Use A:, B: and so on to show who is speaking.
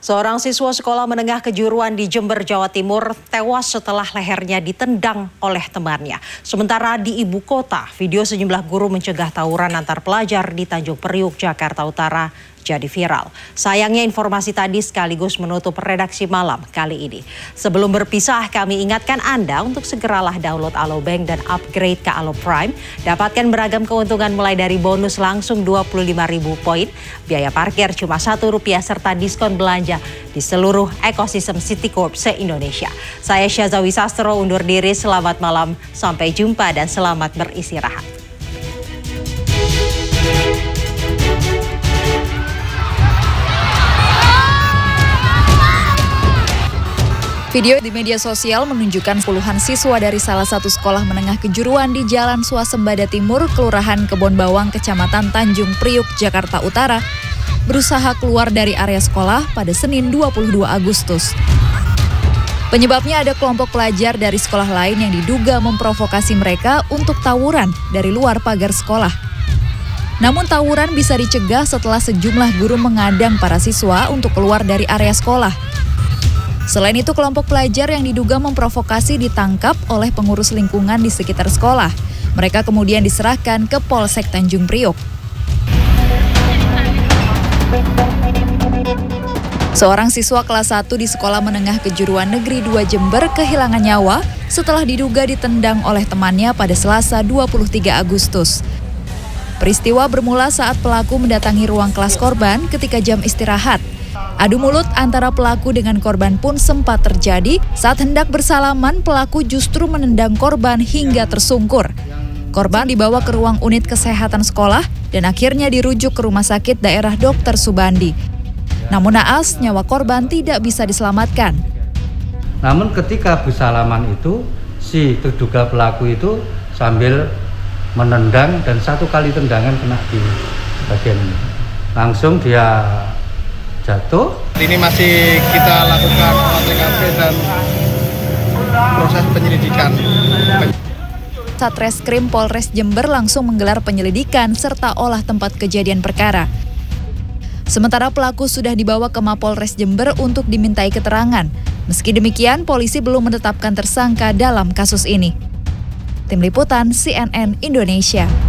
A: Seorang siswa sekolah menengah kejuruan di Jember, Jawa Timur tewas setelah lehernya ditendang oleh temannya. Sementara di ibu kota, video sejumlah guru mencegah tawuran antar pelajar di Tanjung Priuk, Jakarta Utara jadi viral. Sayangnya informasi tadi sekaligus menutup redaksi malam kali ini. Sebelum berpisah, kami ingatkan Anda untuk segeralah download Alobank dan upgrade ke Alo Prime. Dapatkan beragam keuntungan mulai dari bonus langsung 25.000 poin, biaya parkir cuma Rp1 serta diskon belanja di seluruh ekosistem Citicorp se-Indonesia. Saya Syazawi Sastro undur diri, selamat malam, sampai jumpa dan selamat beristirahat.
B: Video di media sosial menunjukkan puluhan siswa dari salah satu sekolah menengah kejuruan di Jalan Swasembada Timur, Kelurahan Kebon Bawang, Kecamatan Tanjung Priuk, Jakarta Utara, berusaha keluar dari area sekolah pada Senin 22 Agustus. Penyebabnya ada kelompok pelajar dari sekolah lain yang diduga memprovokasi mereka untuk tawuran dari luar pagar sekolah. Namun tawuran bisa dicegah setelah sejumlah guru mengadang para siswa untuk keluar dari area sekolah. Selain itu, kelompok pelajar yang diduga memprovokasi ditangkap oleh pengurus lingkungan di sekitar sekolah. Mereka kemudian diserahkan ke Polsek Tanjung Priuk. Seorang siswa kelas 1 di Sekolah Menengah Kejuruan Negeri 2 Jember kehilangan nyawa setelah diduga ditendang oleh temannya pada Selasa 23 Agustus. Peristiwa bermula saat pelaku mendatangi ruang kelas korban ketika jam istirahat. Adu mulut antara pelaku dengan korban pun sempat terjadi. Saat hendak bersalaman, pelaku justru menendang korban hingga tersungkur. Korban dibawa ke ruang unit kesehatan sekolah dan akhirnya dirujuk ke Rumah Sakit Daerah Dr. Subandi. Namun naas, nyawa korban tidak bisa diselamatkan.
C: Namun ketika bersalaman itu, si terduga pelaku itu sambil menendang dan satu kali tendangan kena di bagian ini. Langsung dia jatuh.
D: Ini masih kita lakukan olah TKP dan proses penyelidikan.
B: Satreskrim Polres Jember langsung menggelar penyelidikan serta olah tempat kejadian perkara. Sementara pelaku sudah dibawa ke Mapolres Jember untuk dimintai keterangan. Meski demikian, polisi belum menetapkan tersangka dalam kasus ini. Tim Liputan CNN Indonesia.